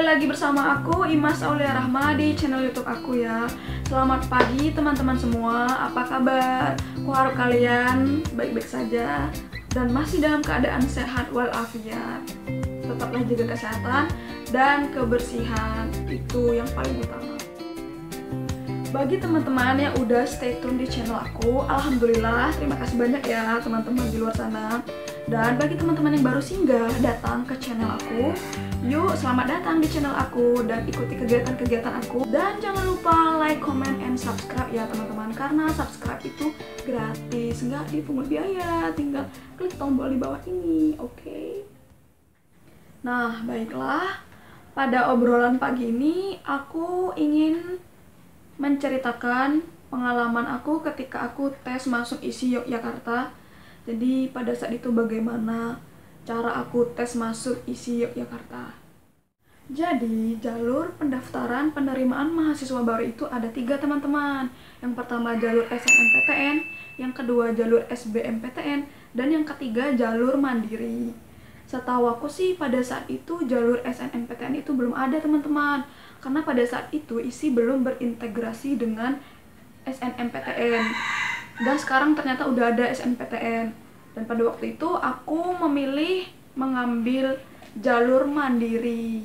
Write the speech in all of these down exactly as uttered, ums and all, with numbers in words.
lagi bersama aku, Imas Aulia Rahma, di channel YouTube aku ya. Selamat pagi teman-teman semua, apa kabar? Aku harap kalian baik-baik saja dan masih dalam keadaan sehat walafiat. Tetaplah jaga kesehatan dan kebersihan, itu yang paling utama. Bagi teman-teman yang udah stay tune di channel aku, alhamdulillah, terima kasih banyak ya teman-teman di luar sana. Dan bagi teman-teman yang baru singgah datang ke channel aku, yuk selamat datang di channel aku dan ikuti kegiatan-kegiatan aku. Dan jangan lupa like, comment, and subscribe ya teman-teman, karena subscribe itu gratis, nggak dipungut biaya, tinggal klik tombol di bawah ini, oke? Okay? Nah, baiklah, pada obrolan pagi ini aku ingin menceritakan pengalaman aku ketika aku tes masuk I S I Yogyakarta. Jadi pada saat itu bagaimana cara aku tes masuk I S I Yogyakarta. Jadi jalur pendaftaran penerimaan mahasiswa baru itu ada tiga teman-teman. Yang pertama jalur S N M P T N, yang kedua jalur S B M P T N, dan yang ketiga jalur mandiri. Setahu aku sih pada saat itu jalur S N M P T N itu belum ada teman-teman, karena pada saat itu I S I belum berintegrasi dengan S N M P T N. Dan sekarang ternyata udah ada S N M P T N. Dan pada waktu itu aku memilih mengambil jalur mandiri.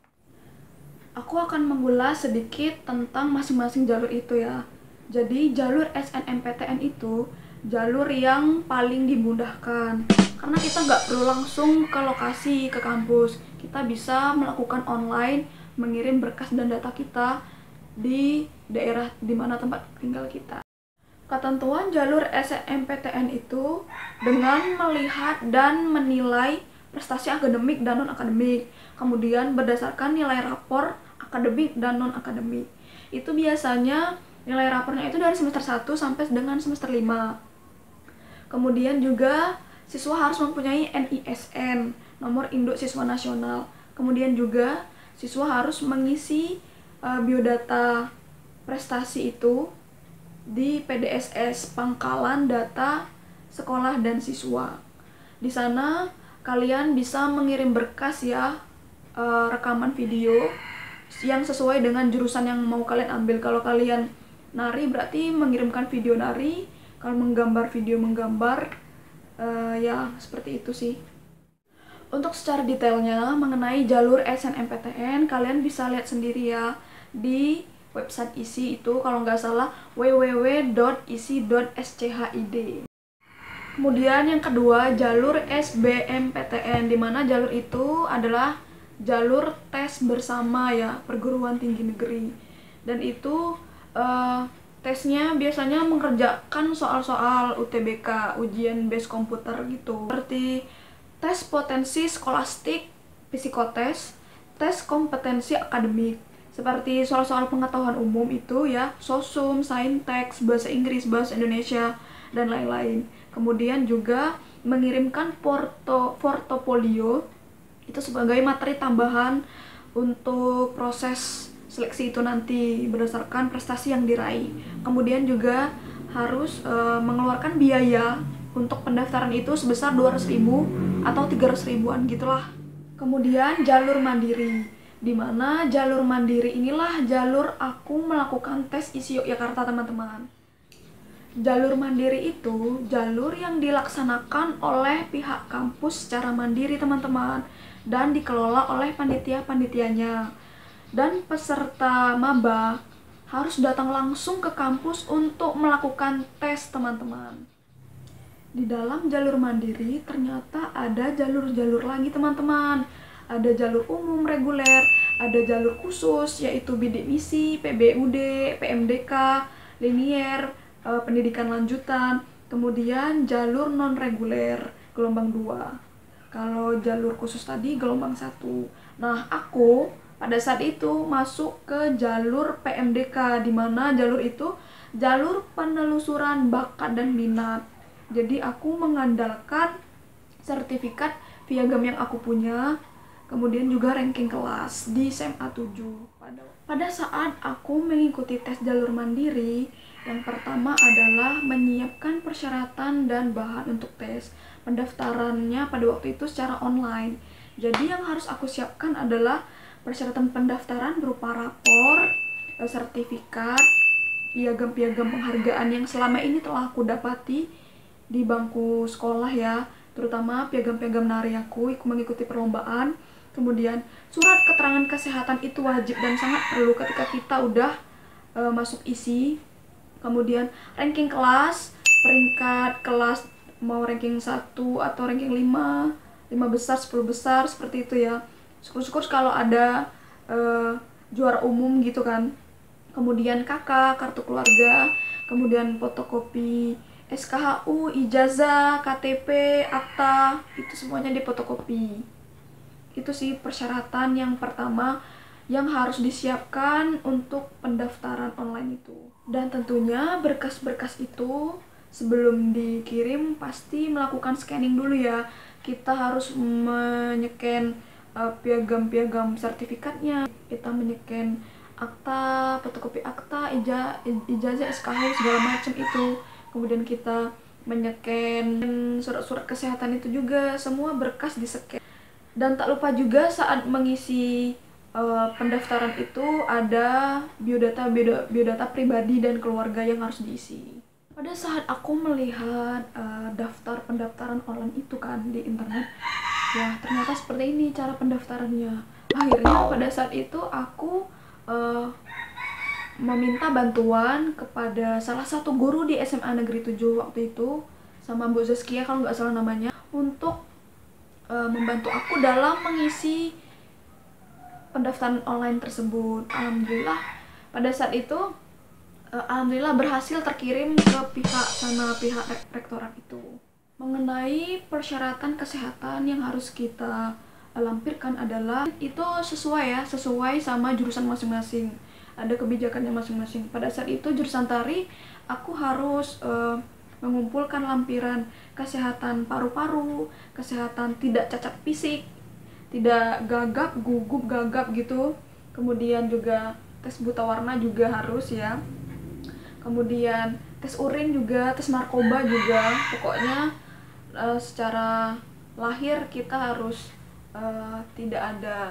Aku akan mengulas sedikit tentang masing-masing jalur itu ya. Jadi jalur S N M P T N itu jalur yang paling dimudahkan, karena kita nggak perlu langsung ke lokasi, ke kampus. Kita bisa melakukan online, mengirim berkas dan data kita di daerah di mana tempat tinggal kita. Ketentuan jalur S N M P T N itu dengan melihat dan menilai prestasi akademik dan non-akademik, kemudian berdasarkan nilai rapor akademik dan non-akademik. Itu biasanya nilai rapornya itu dari semester satu sampai dengan semester lima. Kemudian juga siswa harus mempunyai N I S N, nomor induk siswa nasional. Kemudian juga siswa harus mengisi uh, biodata prestasi itu di P D S S, Pangkalan Data Sekolah dan Siswa. Di sana kalian bisa mengirim berkas ya, e, rekaman video yang sesuai dengan jurusan yang mau kalian ambil. Kalau kalian nari berarti mengirimkan video nari, kalau menggambar video menggambar, e, ya seperti itu sih. Untuk secara detailnya mengenai jalur S N M P T N kalian bisa lihat sendiri ya di website I S I itu, kalau nggak salah w w w dot i s i dot s c h i d. Kemudian yang kedua jalur S B M P T N, dimana jalur itu adalah jalur tes bersama ya perguruan tinggi negeri. Dan itu uh, tesnya biasanya mengerjakan soal-soal U T B K, ujian base komputer gitu, seperti tes potensi skolastik, psikotes, tes kompetensi akademik seperti soal-soal pengetahuan umum itu ya, sosum, saintek, bahasa Inggris, bahasa Indonesia, dan lain-lain. Kemudian juga mengirimkan porto, portofolio itu sebagai materi tambahan untuk proses seleksi itu nanti berdasarkan prestasi yang diraih. Kemudian juga harus e, mengeluarkan biaya untuk pendaftaran itu sebesar dua ratus ribu atau tiga ratus ribuan gitulah. Kemudian jalur mandiri, di mana jalur mandiri inilah jalur aku melakukan tes I S I Yogyakarta teman-teman. Jalur mandiri itu jalur yang dilaksanakan oleh pihak kampus secara mandiri teman-teman, dan dikelola oleh panitia-panitianya. Dan peserta maba harus datang langsung ke kampus untuk melakukan tes teman-teman. Di dalam jalur mandiri ternyata ada jalur-jalur lagi teman-teman. Ada jalur umum reguler, ada jalur khusus yaitu bidik misi, P B U D, P M D K, linier, e, pendidikan lanjutan, kemudian jalur non reguler gelombang dua. Kalau jalur khusus tadi gelombang satu. Nah, aku pada saat itu masuk ke jalur P M D K, di mana jalur itu jalur penelusuran bakat dan minat. Jadi aku mengandalkan sertifikat piagam yang aku punya, kemudian juga ranking kelas di S M A tujuh. Pada, pada saat aku mengikuti tes jalur mandiri, yang pertama adalah menyiapkan persyaratan dan bahan untuk tes. Pendaftarannya pada waktu itu secara online. Jadi yang harus aku siapkan adalah persyaratan pendaftaran berupa rapor, sertifikat, piagam-piagam penghargaan yang selama ini telah aku dapati di bangku sekolah ya, terutama piagam-piagam nari aku mengikuti perlombaan. Kemudian surat keterangan kesehatan itu wajib dan sangat perlu ketika kita udah uh, masuk isi. Kemudian ranking kelas, peringkat kelas mau ranking satu atau ranking lima, lima besar, sepuluh besar, seperti itu ya. Syukur-syukur kalau ada uh, juara umum gitu kan. Kemudian K K, kartu keluarga, kemudian fotokopi S K H U, ijazah, K T P, akta, itu semuanya difotokopi. Itu sih persyaratan yang pertama yang harus disiapkan untuk pendaftaran online itu. Dan tentunya berkas-berkas itu sebelum dikirim pasti melakukan scanning dulu ya. Kita harus menyeken uh, piagam-piagam sertifikatnya, kita menyeken akta, fotokopi akta, ija, ijazah, S K H U, segala macam itu. Kemudian kita menyeken surat-surat kesehatan itu juga, semua berkas di-scan. Dan tak lupa juga saat mengisi uh, pendaftaran itu ada biodata, biodata biodata pribadi dan keluarga yang harus diisi. Pada saat aku melihat uh, daftar pendaftaran online itu kan di internet, ya ternyata seperti ini cara pendaftarannya. Akhirnya pada saat itu aku uh, meminta bantuan kepada salah satu guru di S M A Negeri tujuh waktu itu, sama Bu Zaskia kalau nggak salah namanya, untuk uh, membantu aku dalam mengisi pendaftaran online tersebut. Alhamdulillah pada saat itu uh, alhamdulillah berhasil terkirim ke pihak sana, pihak re rektorat itu. Mengenai persyaratan kesehatan yang harus kita lampirkan adalah itu sesuai ya, sesuai sama jurusan masing-masing. Ada kebijakannya masing-masing. Pada saat itu jurusan tari, aku harus uh, mengumpulkan lampiran kesehatan paru-paru, kesehatan tidak cacat fisik, tidak gagap, gugup, gagap gitu. Kemudian juga tes buta warna juga harus ya. Kemudian tes urin juga, tes narkoba juga. Pokoknya uh, secara lahir kita harus uh, tidak ada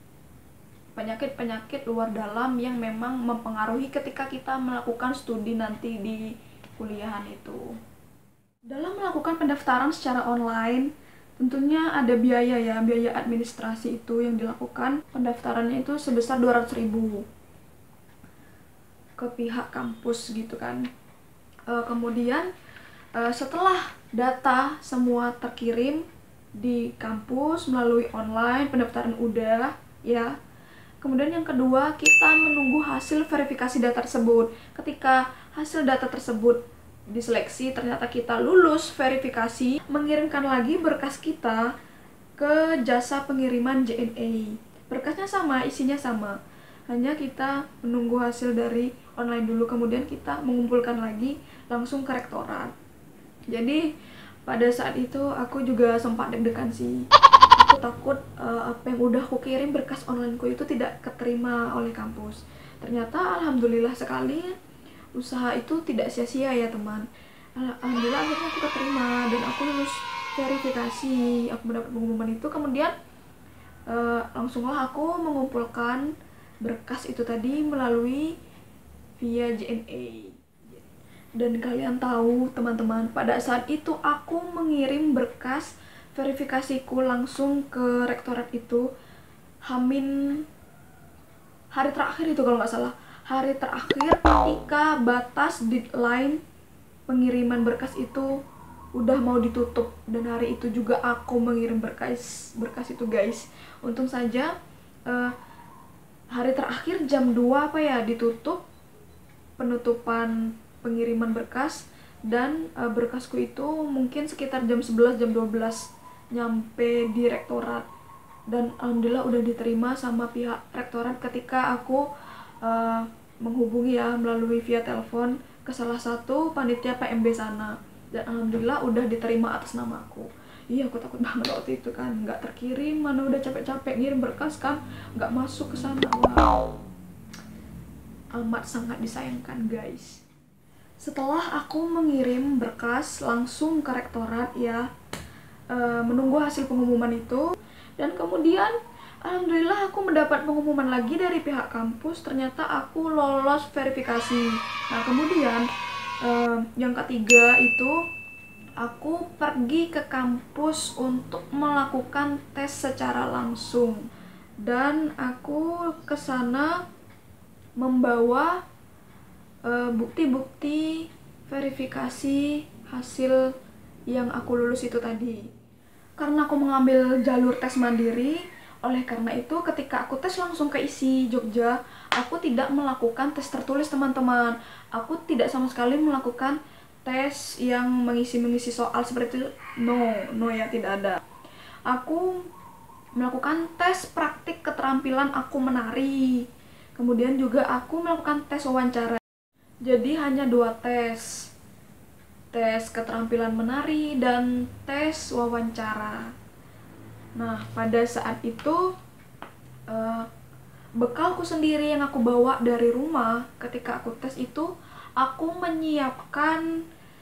penyakit-penyakit luar dalam yang memang mempengaruhi ketika kita melakukan studi nanti di kuliahan itu. Dalam melakukan pendaftaran secara online, tentunya ada biaya ya, biaya administrasi itu yang dilakukan. Pendaftarannya itu sebesar dua ratus ribu ke pihak kampus gitu kan. E, kemudian e, setelah data semua terkirim di kampus melalui online, pendaftaran udah ya. Kemudian yang kedua, kita menunggu hasil verifikasi data tersebut. Ketika hasil data tersebut diseleksi, ternyata kita lulus verifikasi, mengirimkan lagi berkas kita ke jasa pengiriman J N A. Berkasnya sama, isinya sama. Hanya kita menunggu hasil dari online dulu, kemudian kita mengumpulkan lagi langsung ke rektorat. Jadi pada saat itu aku juga sempat deg-degan sih. Aku takut uh, apa yang udah aku kirim berkas onlineku itu tidak keterima oleh kampus. Ternyata alhamdulillah sekali usaha itu tidak sia-sia ya teman. Alhamdulillah akhirnya aku keterima dan aku lulus verifikasi, aku mendapat pengumuman itu. Kemudian uh, langsunglah aku mengumpulkan berkas itu tadi melalui via J N A. Dan kalian tahu teman-teman, pada saat itu aku mengirim berkas verifikasiku langsung ke rektorat itu hamin hari terakhir itu kalau nggak salah, hari terakhir ketika batas deadline pengiriman berkas itu udah mau ditutup. Dan hari itu juga aku mengirim berkas berkas itu guys. Untung saja uh, hari terakhir jam dua apa ya ditutup penutupan pengiriman berkas, dan uh, berkasku itu mungkin sekitar jam sebelas, jam dua belas nyampe di rektorat. Dan alhamdulillah udah diterima sama pihak rektorat ketika aku uh, menghubungi ya melalui via telepon ke salah satu panitia P M B sana, dan alhamdulillah udah diterima atas nama aku. Iya, aku takut banget waktu itu kan, nggak terkirim, mana udah capek-capek ngirim berkas kan, nggak masuk ke sana. Wow, amat sangat disayangkan guys. Setelah aku mengirim berkas langsung ke rektorat ya, e, menunggu hasil pengumuman itu, dan kemudian Alhamdulillah aku mendapat pengumuman lagi dari pihak kampus, ternyata aku lolos verifikasi. Nah kemudian eh, yang ketiga itu aku pergi ke kampus untuk melakukan tes secara langsung, dan aku ke sana membawa eh, bukti-bukti verifikasi hasil yang aku lulus itu tadi. Karena aku mengambil jalur tes mandiri, oleh karena itu ketika aku tes langsung ke I S I Jogja, aku tidak melakukan tes tertulis teman-teman. Aku tidak sama sekali melakukan tes yang mengisi-mengisi soal seperti itu. No, no ya, tidak ada. Aku melakukan tes praktik keterampilan aku menari. Kemudian juga aku melakukan tes wawancara. Jadi hanya dua tes. Tes keterampilan menari dan tes wawancara. Nah, pada saat itu uh, bekalku sendiri yang aku bawa dari rumah ketika aku tes itu, aku menyiapkan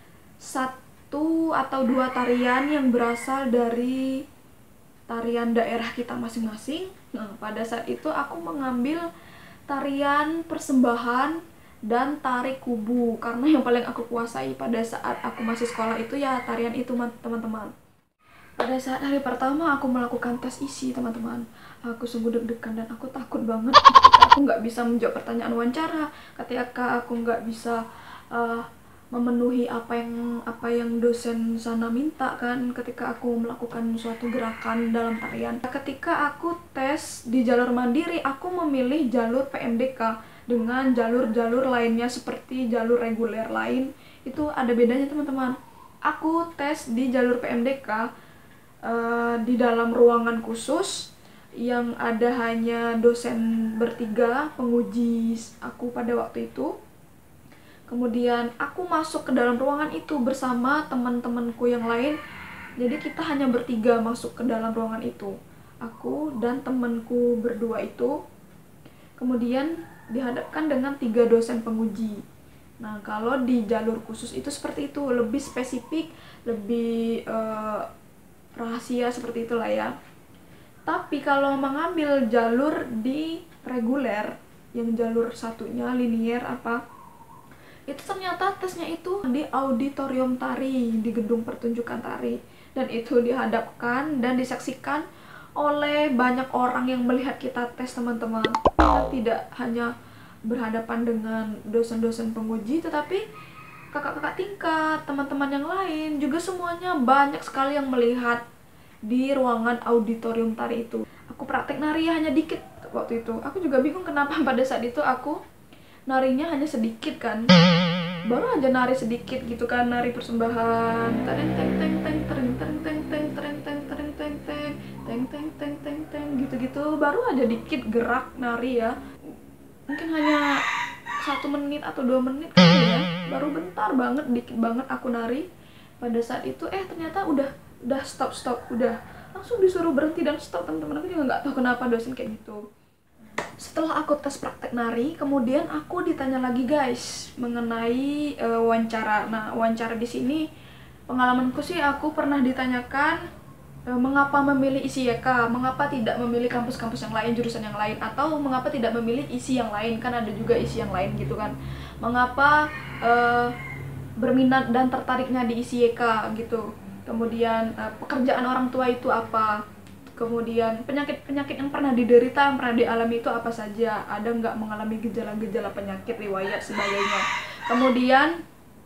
satu atau dua tarian yang berasal dari tarian daerah kita masing-masing. Nah, pada saat itu aku mengambil tarian persembahan dan tari kubu, karena yang paling aku kuasai pada saat aku masih sekolah itu ya tarian itu teman-teman. Pada saat hari pertama aku melakukan tes isi teman-teman, aku sungguh deg-degan dan aku takut banget ketika aku nggak bisa menjawab pertanyaan wawancara, ketika aku nggak bisa uh, memenuhi apa yang apa yang dosen sana minta kan, ketika aku melakukan suatu gerakan dalam tarian. Ketika aku tes di jalur mandiri, aku memilih jalur P M D K dengan jalur-jalur lainnya seperti jalur reguler lain. Itu ada bedanya teman-teman. Aku tes di jalur P M D K Uh, di dalam ruangan khusus yang ada hanya dosen bertiga penguji aku pada waktu itu. Kemudian aku masuk ke dalam ruangan itu bersama teman-temanku yang lain. Jadi kita hanya bertiga masuk ke dalam ruangan itu, aku dan temanku berdua itu. Kemudian dihadapkan dengan tiga dosen penguji. Nah kalau di jalur khusus itu seperti itu, lebih spesifik, lebih uh, rahasia seperti itulah ya. Tapi kalau mengambil jalur di reguler, yang jalur satunya linier apa, itu ternyata tesnya itu di auditorium tari, di gedung pertunjukan tari, dan itu dihadapkan dan disaksikan oleh banyak orang yang melihat kita tes teman-teman. Kita tidak hanya berhadapan dengan dosen-dosen penguji, tetapi kakak-kakak tingkat, teman-teman yang lain juga semuanya banyak sekali yang melihat di ruangan auditorium tari itu. Aku praktek nari hanya dikit waktu itu. Aku juga bingung kenapa pada saat itu aku narinya hanya sedikit kan. Baru aja nari sedikit gitu kan, nari persembahan. Teng teng teng teng teng teng teng teng teng teng teng teng teng teng teng teng teng teng gitu-gitu. Baru aja dikit gerak nari ya. Mungkin hanya satu menit atau dua menit kali ya, baru bentar banget, dikit banget aku nari. Pada saat itu eh ternyata udah udah stop stop udah langsung disuruh berhenti dan stop teman-teman. Aku juga nggak tahu kenapa dosen kayak gitu. Setelah aku tes praktek nari, kemudian aku ditanya lagi guys mengenai uh, wawancara. Nah wawancara di sini pengalamanku sih, aku pernah ditanyakan mengapa memilih I S I Y K, mengapa tidak memilih kampus-kampus yang lain, jurusan yang lain, atau mengapa tidak memilih I S I yang lain, kan ada juga I S I yang lain gitu kan. Mengapa uh, berminat dan tertariknya di I S I Y K gitu. Kemudian uh, pekerjaan orang tua itu apa, kemudian penyakit-penyakit yang pernah diderita, yang pernah dialami itu apa saja, ada nggak mengalami gejala-gejala penyakit, riwayat, sebagainya. Kemudian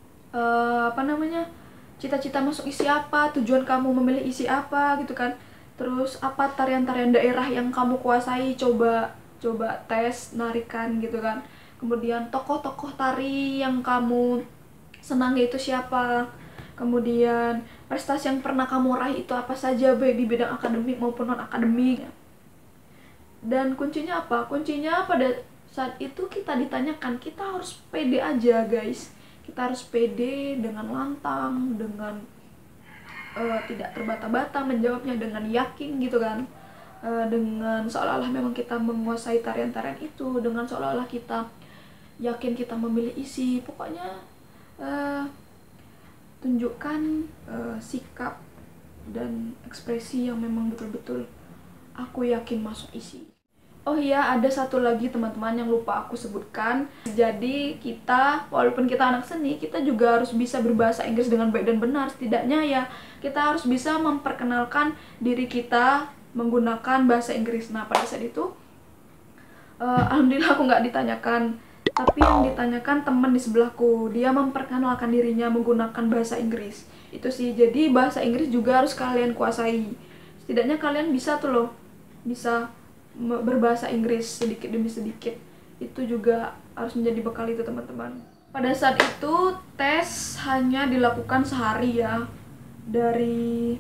uh, apa namanya, cita-cita masuk I S I apa, tujuan kamu memilih I S I apa gitu kan. Terus apa tarian-tarian daerah yang kamu kuasai, coba coba tes narikan gitu kan. Kemudian tokoh-tokoh tari yang kamu senangi itu siapa. Kemudian prestasi yang pernah kamu raih itu apa saja, baik di bidang akademik maupun non akademik. Dan kuncinya apa? Kuncinya pada saat itu kita ditanyakan, kita harus pede aja guys. Kita harus pede dengan lantang, dengan uh, tidak terbata-bata menjawabnya, dengan yakin gitu kan, uh, dengan seolah-olah memang kita menguasai tarian-tarian itu, dengan seolah-olah kita yakin kita memilih isi. Pokoknya uh, tunjukkan uh, sikap dan ekspresi yang memang betul-betul aku yakin masuk isi. Oh iya, ada satu lagi teman-teman yang lupa aku sebutkan. Jadi kita, walaupun kita anak seni, kita juga harus bisa berbahasa Inggris dengan baik dan benar. Setidaknya ya, kita harus bisa memperkenalkan diri kita menggunakan bahasa Inggris. Nah, pada saat itu, uh, alhamdulillah aku nggak ditanyakan. Tapi yang ditanyakan teman di sebelahku. Dia memperkenalkan dirinya menggunakan bahasa Inggris. Itu sih, jadi bahasa Inggris juga harus kalian kuasai. Setidaknya kalian bisa tuh loh, bisa berbahasa Inggris sedikit demi sedikit. Itu juga harus menjadi bekal itu teman-teman. Pada saat itu tes hanya dilakukan sehari ya, dari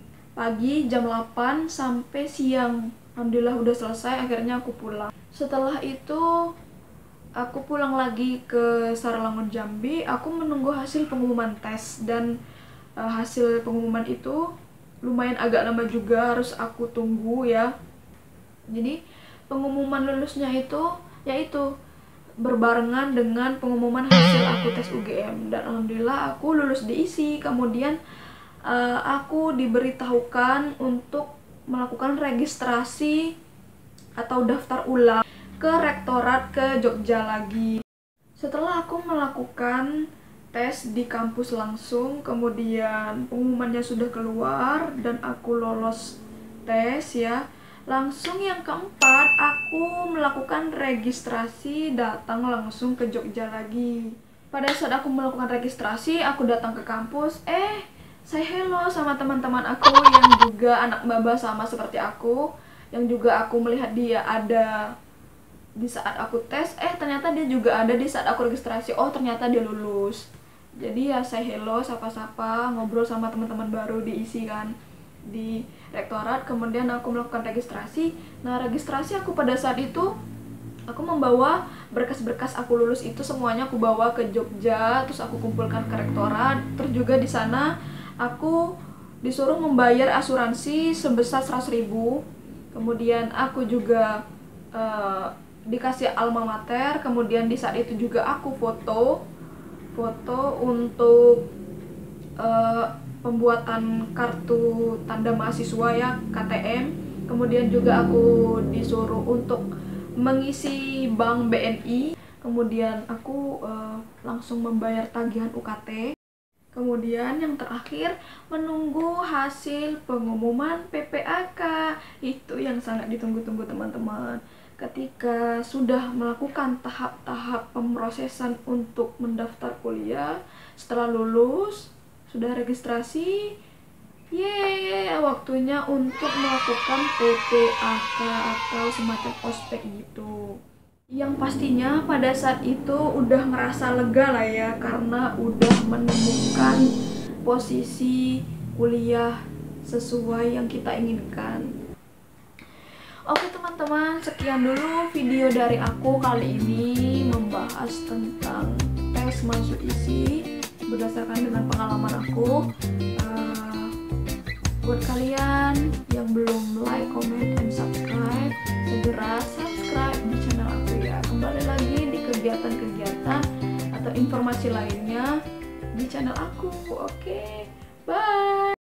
pagi jam delapan sampai siang. Alhamdulillah udah selesai, akhirnya aku pulang. Setelah itu aku pulang lagi ke Saralangun Jambi. Aku menunggu hasil pengumuman tes, dan uh, hasil pengumuman itu lumayan agak lama juga, harus aku tunggu ya. Jadi pengumuman lulusnya itu yaitu berbarengan dengan pengumuman hasil aku tes U G M, dan alhamdulillah aku lulus di I S I. Kemudian uh, aku diberitahukan untuk melakukan registrasi atau daftar ulang ke rektorat ke Jogja lagi. Setelah aku melakukan tes di kampus langsung, kemudian pengumumannya sudah keluar dan aku lolos tes ya. Langsung yang keempat, aku melakukan registrasi, datang langsung ke Jogja lagi. Pada saat aku melakukan registrasi, aku datang ke kampus, eh, say hello sama teman-teman aku yang juga anak maba sama seperti aku, yang juga aku melihat dia ada di saat aku tes, eh ternyata dia juga ada di saat aku registrasi. Oh, ternyata dia lulus. Jadi ya say hello, sapa-sapa, ngobrol sama teman-teman baru di I S I kan, di rektorat. Kemudian aku melakukan registrasi. Nah, registrasi aku pada saat itu aku membawa berkas-berkas aku lulus itu semuanya aku bawa ke Jogja, terus aku kumpulkan ke rektorat. Terus juga di sana aku disuruh membayar asuransi sebesar seratus ribu. Kemudian aku juga uh, dikasih alma mater. Kemudian di saat itu juga aku foto foto untuk uh, pembuatan kartu tanda mahasiswa ya, K T M. Kemudian juga aku disuruh untuk mengisi bank B N I. Kemudian aku uh, langsung membayar tagihan U K T. Kemudian yang terakhir menunggu hasil pengumuman P P A K. Itu yang sangat ditunggu-tunggu teman-teman. Ketika sudah melakukan tahap-tahap pemrosesan untuk mendaftar kuliah, setelah lulus, sudah registrasi, yeay, waktunya untuk melakukan P P A K atau semacam ospek gitu. Yang pastinya pada saat itu udah ngerasa lega lah ya, karena udah menemukan posisi kuliah sesuai yang kita inginkan. Oke teman-teman, sekian dulu video dari aku kali ini membahas tentang tes masuk I S I berdasarkan dengan pengalaman aku. Uh, buat kalian yang belum like, comment, and subscribe, segera subscribe di channel aku ya. Kembali lagi di kegiatan-kegiatan atau informasi lainnya di channel aku. Oke, bye.